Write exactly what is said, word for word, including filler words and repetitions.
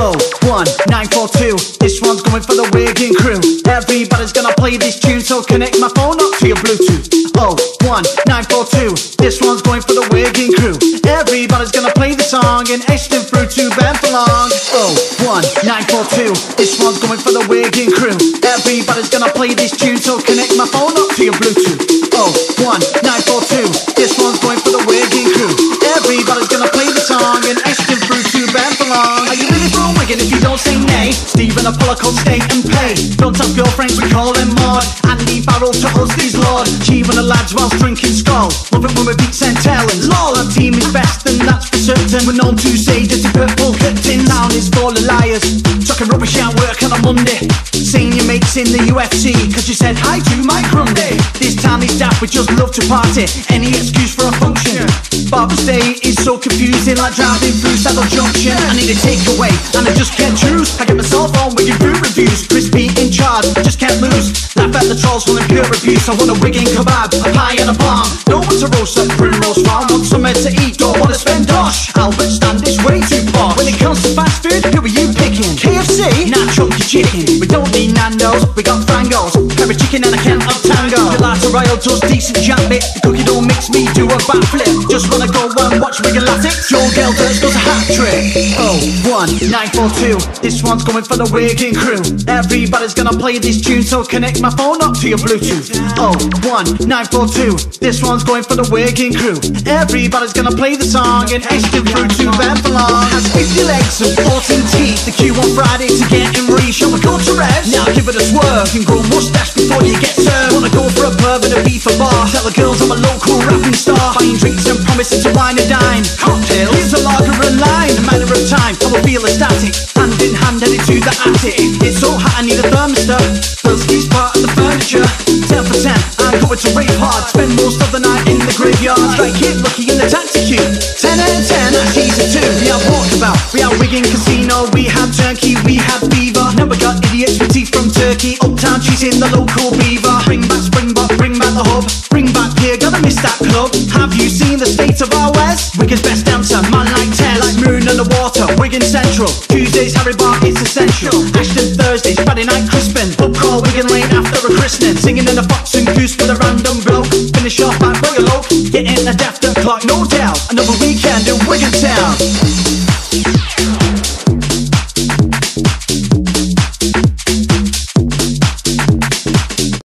oh one nine four two. This one's going for the Wigan crew. Everybody's gonna play this tune, so connect my phone up to your Bluetooth. oh one nine four two. This one's going for the Wigan crew. Everybody's gonna play the song and hasten through to Benfalong. oh one nine four two. This one's going for the Wigan crew. Everybody's gonna play this tune, so connect my phone up to your Bluetooth. oh one nine four two. This one's going for the Wigan crew. Everybody's gonna play the song and hasten through to Benfalong. Are you really from Wigan if you don't say nay? Stephen Apollo called Stay and Pay. Don't have girlfriends, we call them Maud. Andy Barrow to us, these Lord. Cheating the lads whilst drinking Skull. Love it when we beat Saint Helens. Lol, our team is best and that's for certain. We're known to say dirty purple curtains. Town is full of liars, talking rubbish at work on a Monday. Seeing your mates in the U F C, cause you said hi to Mike Grundy. This town is daft, we just love to party. Any excuse for a function. Father's Day is so confusing, like driving through Saddle Junction. I need a takeaway and I just can't choose. I get myself on with your food reviews. Crispy in charge, just can't lose. Laugh at the trolls full of pure abuse. I want a Wigan kebab, a pie and a bomb. Don't want to roast up Primrose Farm. Want somewhere to eat, don't want to spend dosh. Albert Stand is way too posh. When it comes to fast food, who are you picking? K F C? Nah, chunky chicken. We don't need Nando's, we got Frangos. Pepper chicken and a can of Tango. Gelato Royal does decent jam bit. The cookie don't mix me, do a backflip. Just wanna go and watch Wigan Latics. Joel Gelders does a hat trick. oh one nine four two. This one's going for the Wigan crew. Everybody's gonna play this tune, so connect my phone up to your Bluetooth. oh one nine four two. This one's going for the Wigan crew. Everybody's gonna play the song and hasten through to Benfalong. Has fifty legs and fourteen teeth. The queue on Friday to get in reach. Shall we go to rest? Now give it a swerve. You can grow mustache before you get served. Wanna go for a pub and a beef a bar. Tell the girls I'm a local rapping star. Buying drinks and promising to wine and dine. Cocktails, here's a lager and line. A matter of time, I will feel ecstatic. Hand in hand headed to the attic. It's so hot I need a thermostat. Firstie's part of the furniture. Ten for ten, I'm going to rave hard. Spend most of the night in the graveyard. Strike it lucky in the taxi queue. Ten and ten, that's easy too. We have walkabout, we have Wigan Casino. We have Turkey, we have Beaver. Now we got idiots with teeth from Turkey. Uptown cheese in the local Beaver. Bring back Springbok, bring back the hub. Bring back here, gotta miss that club. Have you seen the state of our West? Wigan's best dancer, man like Tess. Like moon and the water, Wigan Central. Tuesdays, Harry Bar is essential. Ashton Thursdays, Friday night crispin. Pub call Wigan Lane after a christening. Singing in a fox and goose with a random bloke. Finish off